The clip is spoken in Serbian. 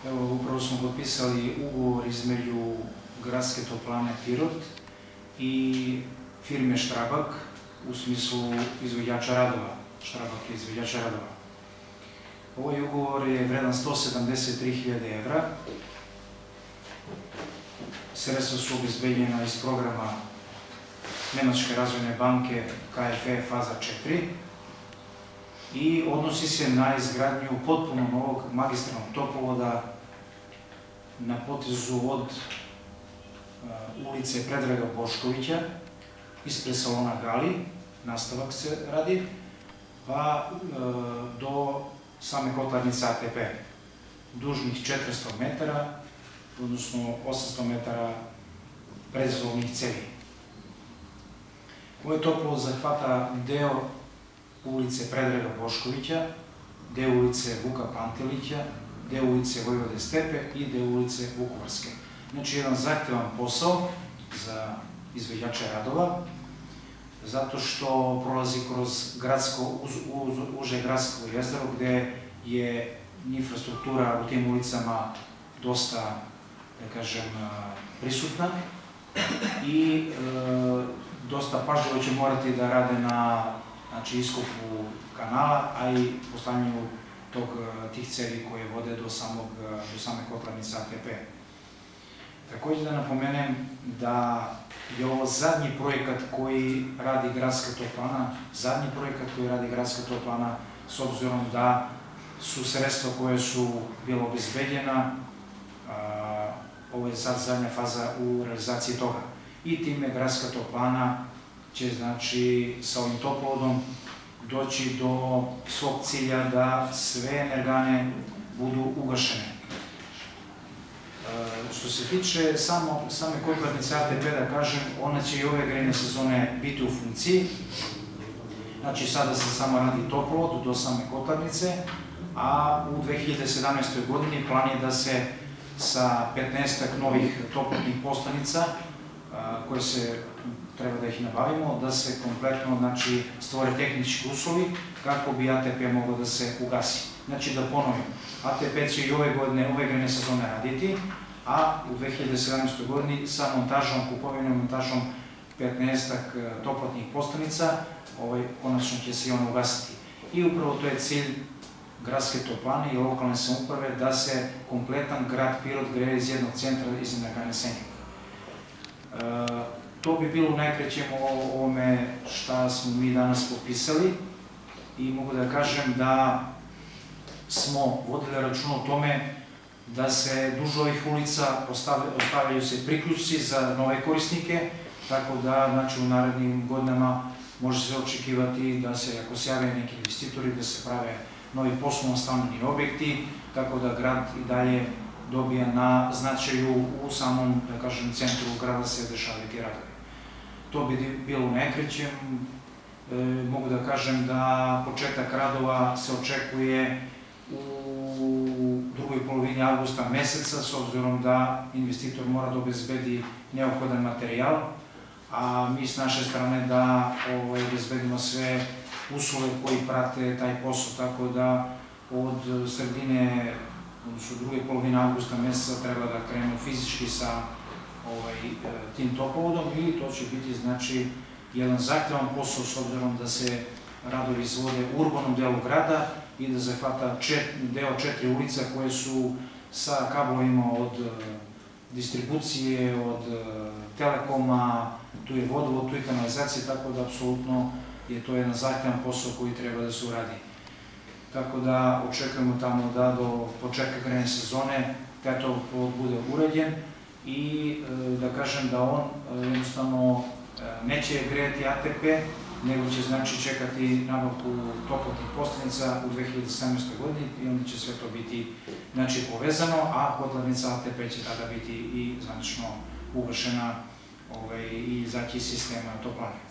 Evo, upravo smo potpisali ugovor između Gradske toplane Pirot i firme Štrabak u smislu izvođača radova. Štrabak je izvođača radova. Ovaj ugovor je vredan 173.000 evra. Sredstva su obezbeđena iz programa Nemačke razvojne banke KfW faza 4 i odnosi se na izgradnju potpuno novog magistralnog toplovoda na potezu od ulice Predraga Boškovića ispred salona Gali, nastavak se radi, pa do same kotlarnice ATP, dužnih 400 metara, odnosno 800 metara predzvodnih cevi. Ovaj toplovod zahvata deo ulice Predraga Boškovića, deo ulice Vuka Pantelića, deo ulice Vojvode Stepe i deo ulice Vukovarske. Znači, jedan zahtevan posao za izvođače radova, zato što prolazi kroz uže gradsko jezero, gde je infrastruktura u tim ulicama dosta, da kažem, prisutna i dosta pažljivo će morati da rade na iskopu kanala, a i postavljanju tih cevi koje vode do same kotlarnice ATP. Takođe da napomenem da je ovo zadnji projekat koji radi Gradska toplana, s obzirom da su sredstva koje su bila obezbeđena, ovo je sad zadnja faza u realizaciji toga. I time Gradska toplana će, znači, sa ovim toplovodom doći do svog cilja da sve energane budu ugašene. Što se tiče same kotlarnice ATP, da kažem, ona će i ove grejne sezone biti u funkciji. Znači, sada se samo radi toplovod do same kotlarnice, a u 2017. godini plan je da se sa 15 novih toplotnih postanica, koje se treba da ih nabavimo, da se kompletno stvore tehnički uslovi kako bi ATP moglo da se ugasi. Znači, da ponovim, ATP će i ove godine, ove grejne sezone raditi, a u 2017. godini sa montažom, kupovinom montažom 15 toplotnih postanica, konačno će se i ono ugasiti. I upravo to je cilj Gradske toplane i lokalne samouprave, da se kompletan grad Pirot greje iz jednog centra, iz energane Senjak. To bi bilo najkraće o ovome šta smo mi danas potpisali i mogu da kažem da smo vodili računa o tome da se duž ovih ulica ostavljaju se priključci za nove korisnike, tako da u narednim godinama može se očekivati da se, ako se jave neki investitori, da se prave novi poslovno-stambeni objekti, tako da grad i dalje dobija na značaju u samom, da kažem, centru grada se dešavaju ti radovi. To bi bilo u najkraćem. Mogu da kažem da početak radova se očekuje u drugoj polovini avgusta meseca, s obzirom da investitor mora da obezbedi neophodan materijal, a mi s naše strane da obezbedimo sve uslove koji prate taj posao, tako da od sredine, odnosno druge polovine avgusta meseca treba da krenu fizički sa tim toplovodom i to će biti, znači, jedan zahtevan posao, s obzirom da se radovi izvode u urbanom delu grada i da zahvata deo 4 ulica koje su sa kablovima od distribucije, od telekoma, tu je vodovod, tu je kanalizacija, tako da apsolutno je to jedan zahtevan posao koji treba da se uradi. Tako da očekujemo tamo da do početka grejne sezone taj toplovod bude urađen i da kažem da on jednostavno neće grejati ATP, nego će, znači, čekati nabavku toplotnih postanica u 2017. godini i onda će sve to biti, znači, povezano, a kotlarnica ATP će tada biti i zvanično ugašena i izaći iz sistema toplane.